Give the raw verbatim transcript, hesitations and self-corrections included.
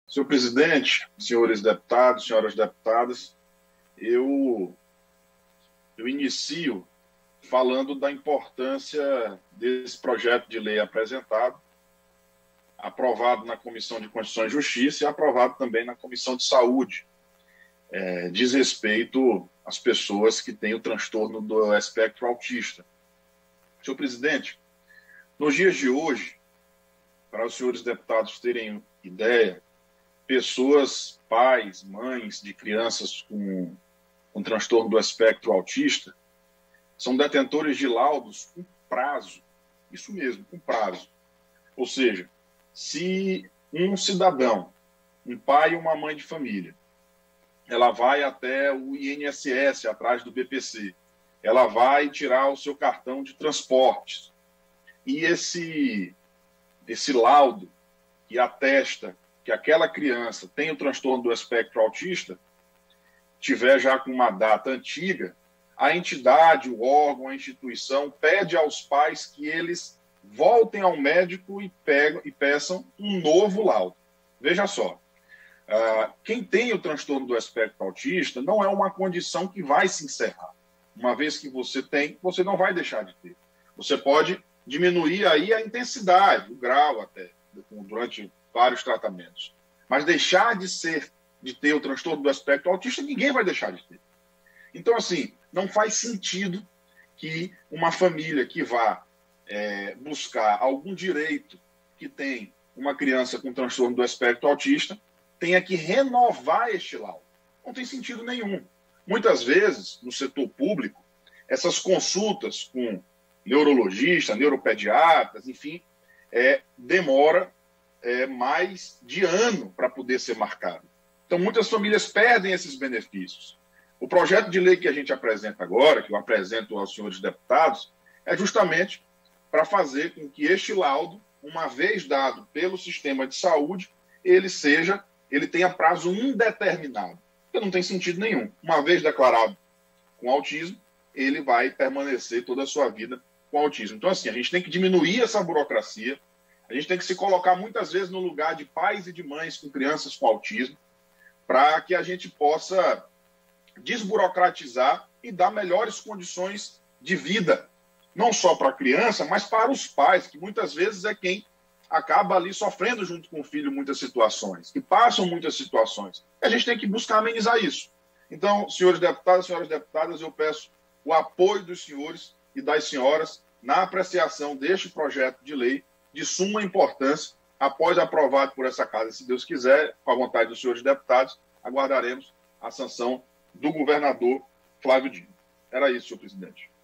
Senhor presidente, senhores deputados, senhoras deputadas, eu, eu inicio falando da importância desse projeto de lei apresentado, aprovado na Comissão de Constituição e Justiça e aprovado também na Comissão de Saúde. É, diz respeito às pessoas que têm o transtorno do espectro autista. Senhor presidente, nos dias de hoje, para os senhores deputados terem ideia, pessoas, pais, mães de crianças com, com transtorno do espectro autista são detentores de laudos com prazo, isso mesmo, com prazo. Ou seja, se um cidadão, um pai e uma mãe de família, ela vai até o I N S S, atrás do B P C, ela vai tirar o seu cartão de transportes, e esse, esse laudo que atesta que aquela criança tem o transtorno do espectro autista, tiver já com uma data antiga, a entidade, o órgão, a instituição pede aos pais que eles voltem ao médico e, pegam, e peçam um novo laudo. Veja só, uh, quem tem o transtorno do espectro autista não é uma condição que vai se encerrar. Uma vez que você tem, você não vai deixar de ter. Você pode diminuir aí a intensidade, o grau até, durante vários tratamentos. Mas deixar de ser, de ter o transtorno do espectro autista, ninguém vai deixar de ter. Então, assim, não faz sentido que uma família que vá é, buscar algum direito que tem uma criança com transtorno do espectro autista tenha que renovar este laudo. Não tem sentido nenhum. Muitas vezes, no setor público, essas consultas com neurologistas, neuropediatras, enfim, é, demora é, mais de ano para poder ser marcado. Então, muitas famílias perdem esses benefícios. O projeto de lei que a gente apresenta agora, que eu apresento aos senhores deputados, é justamente para fazer com que este laudo, uma vez dado pelo sistema de saúde, ele seja, ele tenha prazo indeterminado. Porque não tem sentido nenhum. Uma vez declarado com autismo, ele vai permanecer toda a sua vida com autismo. Então, assim, a gente tem que diminuir essa burocracia, a gente tem que se colocar muitas vezes no lugar de pais e de mães com crianças com autismo, para que a gente possa desburocratizar e dar melhores condições de vida, não só para a criança, mas para os pais, que muitas vezes é quem acaba ali sofrendo junto com o filho muitas situações, que passam muitas situações. E a gente tem que buscar amenizar isso. Então, senhores deputados, senhoras deputadas, eu peço o apoio dos senhores e das senhoras na apreciação deste projeto de lei de suma importância, após aprovado por essa casa. Se Deus quiser, com a vontade dos senhores deputados, aguardaremos a sanção do governador Flávio Dino. Era isso, senhor presidente.